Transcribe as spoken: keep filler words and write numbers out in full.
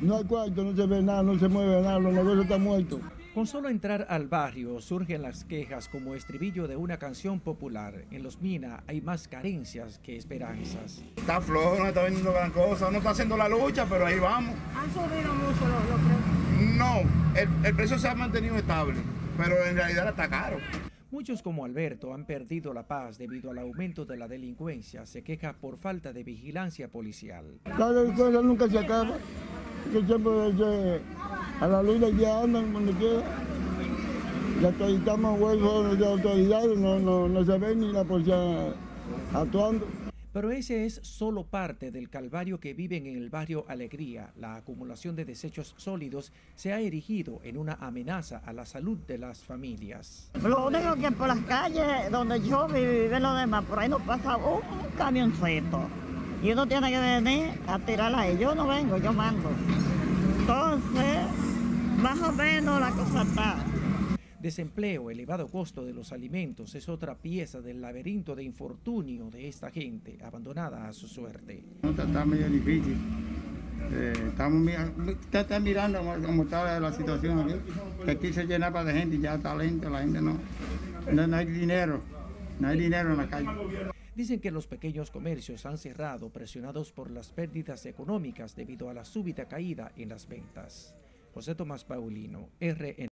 No hay cuarto, no se ve nada, no se mueve nada, los negocios están muertos. Con solo entrar al barrio surgen las quejas como estribillo de una canción popular. En Los Minas hay más carencias que esperanzas. Está flojo, no está vendiendo gran cosa, no está haciendo la lucha, pero ahí vamos. ¿Han subido mucho los, los precios? No, el, el precio se ha mantenido estable, pero en realidad está caro. Muchos como Alberto han perdido la paz debido al aumento de la delincuencia. Se queja por falta de vigilancia policial. La delincuencia nunca se acaba, que siempre se, a la luna ya andan donde quiera. Ya estamos huevos de autoridades, no, no, no se ve ni la policía actuando. Pero ese es solo parte del calvario que viven en el barrio Alegría. La acumulación de desechos sólidos se ha erigido en una amenaza a la salud de las familias. Lo único que por las calles donde yo vivo y viven los demás, por ahí no pasa un camioncito. Y uno tiene que venir a tirarla ahí. Yo no vengo, yo mando. Entonces, más o menos la cosa está. Desempleo, elevado costo de los alimentos es otra pieza del laberinto de infortunio de esta gente abandonada a su suerte. Está, está medio difícil. Eh, estamos usted está mirando cómo está la situación aquí. Que aquí se llenaba de gente y ya está lento, la gente no, no, no hay dinero, no hay dinero en la calle. Dicen que los pequeños comercios han cerrado presionados por las pérdidas económicas debido a la súbita caída en las ventas. José Tomás Paulino, R N.